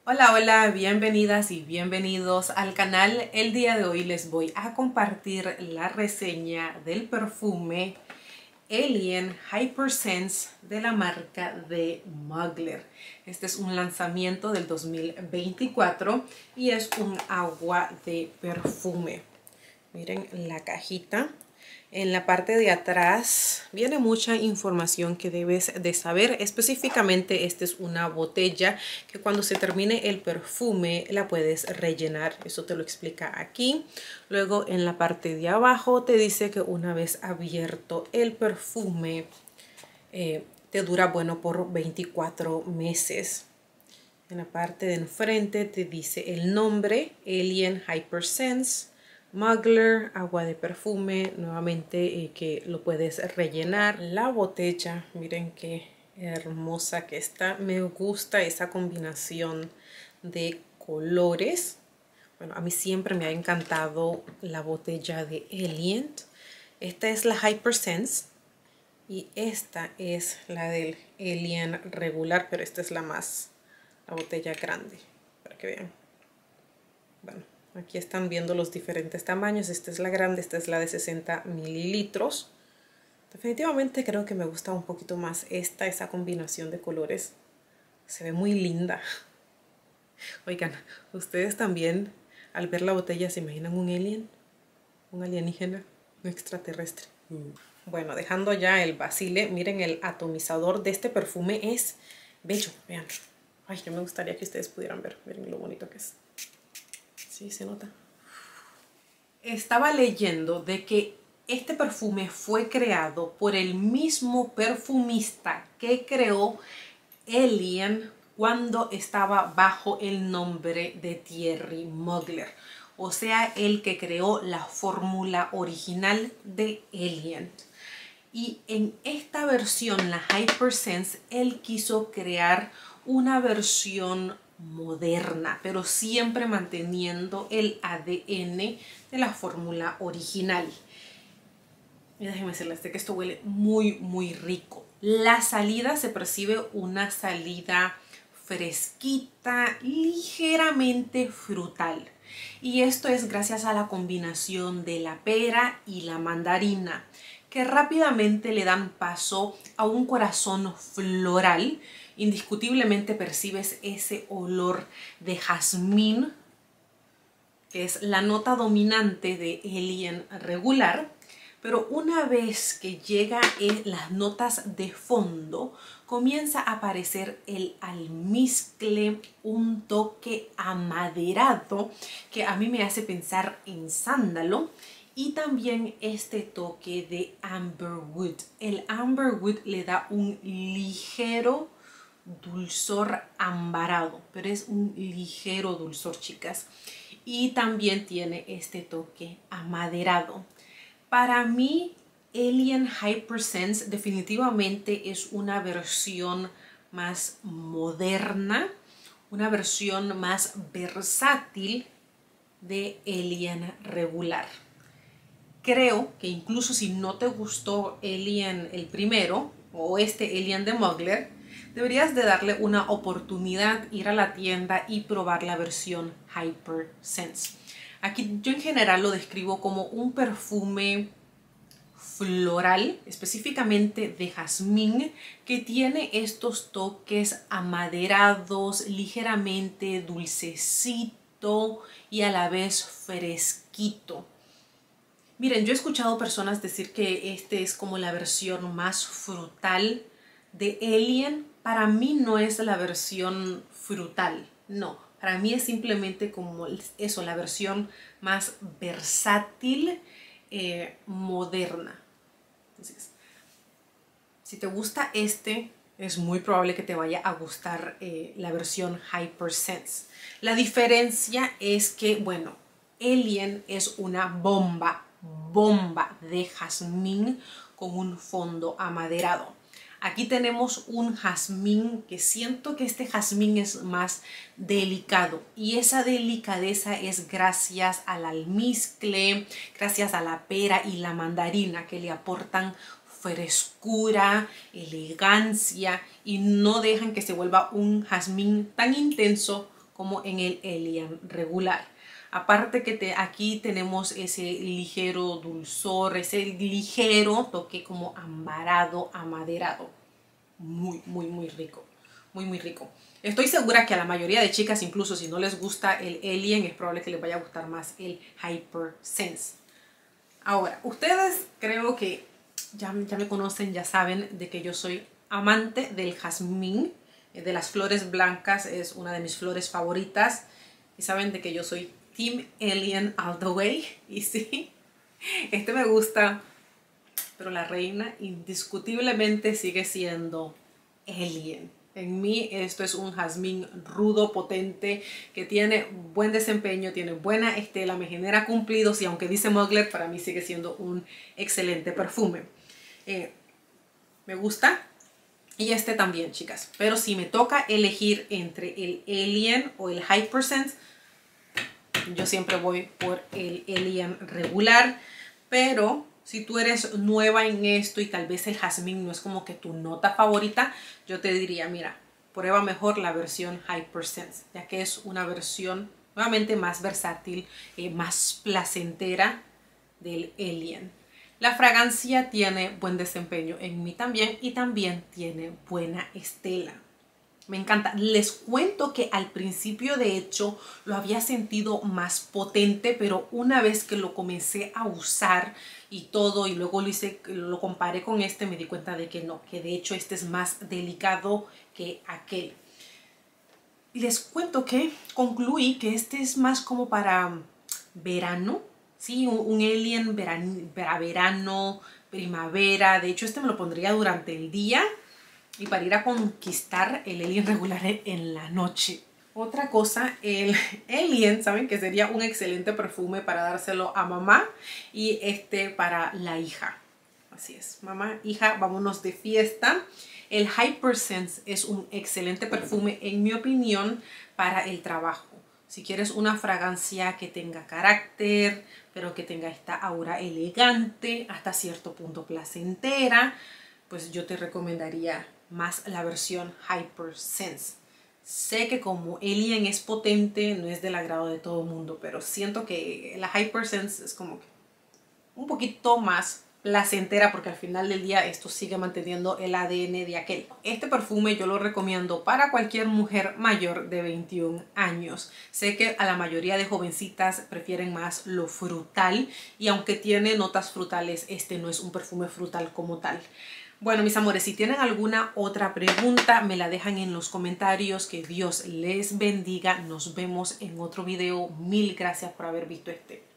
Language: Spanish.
Hola, hola, bienvenidas y bienvenidos al canal. El día de hoy les voy a compartir la reseña del perfume Alien Hypersense de la marca de Mugler. Este es un lanzamiento del 2024 y es un agua de perfume. Miren la cajita. En la parte de atrás viene mucha información que debes de saber. Específicamente, esta es una botella que cuando se termine el perfume la puedes rellenar. Eso te lo explica aquí. Luego en la parte de abajo te dice que una vez abierto el perfume te dura bueno por 24 meses. En la parte de enfrente te dice el nombre, Alien Hypersense, Mugler, agua de perfume, nuevamente que lo puedes rellenar. La botella, miren qué hermosa que está. Me gusta esa combinación de colores. Bueno, a mí siempre me ha encantado la botella de Alien. Esta es la Hypersense y esta es la del Alien regular, pero esta es la botella grande, para que vean. Bueno, aquí están viendo los diferentes tamaños. Esta es la grande, esta es la de 60 mililitros. Definitivamente creo que me gusta un poquito más esa combinación de colores. Se ve muy linda. Oigan, ¿ustedes también al ver la botella se imaginan un alien? ¿Un alienígena? ¿Un extraterrestre? Bueno, dejando ya el vacile, miren, el atomizador de este perfume es bello, vean. Ay, yo me gustaría que ustedes pudieran ver. Miren lo bonito que es. Sí, se nota. Estaba leyendo de que este perfume fue creado por el mismo perfumista que creó Alien cuando estaba bajo el nombre de Thierry Mugler. O sea, el que creó la fórmula original de Alien. Y en esta versión, la Hypersense, él quiso crear una versión moderna, pero siempre manteniendo el ADN de la fórmula original. Y déjenme decirles que esto huele muy rico. La salida se percibe una salida fresquita, ligeramente frutal. Y esto es gracias a la combinación de la pera y la mandarina, que rápidamente le dan paso a un corazón floral. Indiscutiblemente percibes ese olor de jazmín, que es la nota dominante de Alien regular. Pero una vez que llega las notas de fondo, comienza a aparecer el almizcle, un toque amaderado que a mí me hace pensar en sándalo. Y también este toque de amberwood. El amberwood le da un ligero dulzor ambarado, pero es un ligero dulzor, chicas. Y también tiene este toque amaderado. Para mí, Alien Hypersense definitivamente es una versión más moderna, una versión más versátil de Alien regular. Creo que incluso si no te gustó Alien el primero o este Alien de Mugler, deberías de darle una oportunidad, ir a la tienda y probar la versión Hypersense. Aquí yo en general lo describo como un perfume floral, específicamente de jazmín, que tiene estos toques amaderados, ligeramente dulcecito y a la vez fresquito. Miren, yo he escuchado personas decir que este es como la versión más frutal de Alien. Para mí no es la versión frutal, no. Para mí es simplemente como eso, la versión más versátil, moderna. Entonces, si te gusta es muy probable que te vaya a gustar la versión Hypersense. La diferencia es que, bueno, Alien es una bomba de jazmín con un fondo amaderado. Aquí tenemos un jazmín que siento que este jazmín es más delicado, y esa delicadeza es gracias al almizcle, gracias a la pera y la mandarina, que le aportan frescura, elegancia y no dejan que se vuelva un jazmín tan intenso como en el Alien regular. Aparte que aquí tenemos ese ligero dulzor, ese ligero toque como ambarado, amaderado. Muy, muy, muy rico. Muy, muy rico. Estoy segura que a la mayoría de chicas, incluso si no les gusta el Alien, es probable que les vaya a gustar más el Hypersense. Ahora, ustedes creo que ya me conocen, ya saben de que yo soy amante del jazmín, de las flores blancas, es una de mis flores favoritas. Y saben de que yo soy Team Alien all the way. Y sí, este me gusta, pero la reina indiscutiblemente sigue siendo Alien. En mí esto es un jazmín rudo, potente, que tiene buen desempeño, tiene buena estela, me genera cumplidos y aunque dice Mugler, para mí sigue siendo un excelente perfume. Me gusta y este también, chicas. Pero si me toca elegir entre el Alien o el Hypersense, yo siempre voy por el Alien regular, pero si tú eres nueva en esto y tal vez el jazmín no es como que tu nota favorita, yo te diría, mira, prueba mejor la versión Hypersense, ya que es una versión nuevamente más versátil, más placentera del Alien. La fragancia tiene buen desempeño en mí también y también tiene buena estela. Me encanta. Les cuento que al principio de hecho lo había sentido más potente, pero una vez que lo comencé a usar y todo y luego lo comparé con este, me di cuenta de que no, que de hecho este es más delicado que aquel. Les cuento que concluí que este es más como para verano, ¿sí? Un Alien verano, primavera. De hecho este me lo pondría durante el día y para ir a conquistar el Alien regular en la noche. Otra cosa, el Alien, ¿saben? Que sería un excelente perfume para dárselo a mamá y este para la hija. Así es, mamá, hija, vámonos de fiesta. El Hypersense es un excelente perfume, en mi opinión, para el trabajo. Si quieres una fragancia que tenga carácter, pero que tenga esta aura elegante, hasta cierto punto placentera, pues yo te recomendaría más la versión Hypersense. Sé que como Alien es potente, no es del agrado de todo el mundo, pero siento que la Hypersense es como que un poquito más placentera porque al final del día esto sigue manteniendo el ADN de aquel. Este perfume yo lo recomiendo para cualquier mujer mayor de 21 años. Sé que a la mayoría de jovencitas prefieren más lo frutal y aunque tiene notas frutales, este no es un perfume frutal como tal. Bueno, mis amores, si tienen alguna otra pregunta, me la dejan en los comentarios. Que Dios les bendiga. Nos vemos en otro video. Mil gracias por haber visto este.